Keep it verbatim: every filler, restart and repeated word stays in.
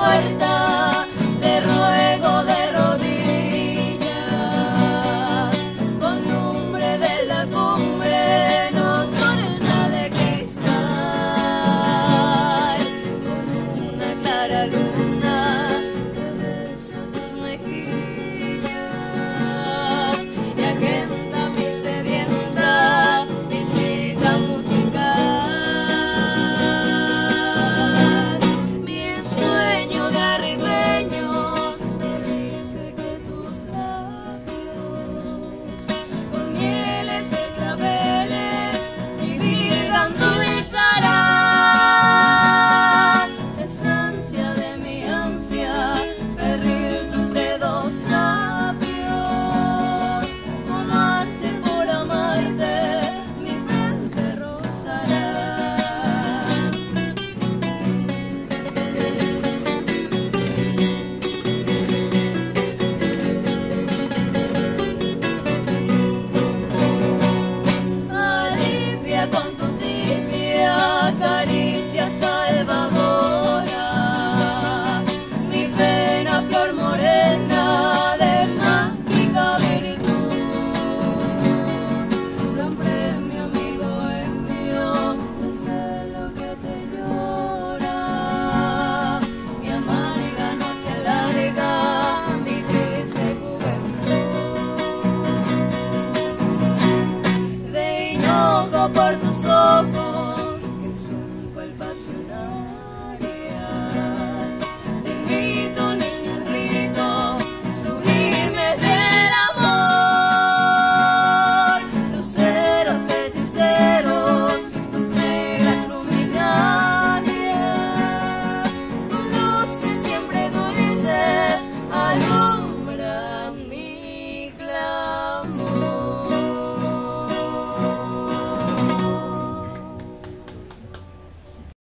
puerta, te ruego de rodillas, con lumbre de la cumbre nocturna de cristal, con una clara luna que besa tus mejillas y agenda mi sedienta visita musical. Mi sueño de arribeños me dice que tus labios con mieles y claveles mi vida endulzarán. Es ansia de mi ansia ferir tus dedos sabios, amarte por amarte mi frente rozará. Alivia con tu tibia caricia salvadora mi pena, flor morena de mágica virtud. Gran premio, amigo mío, desvelo que te llora, mi amarga noche larga, mi triste juventud. De hinojo por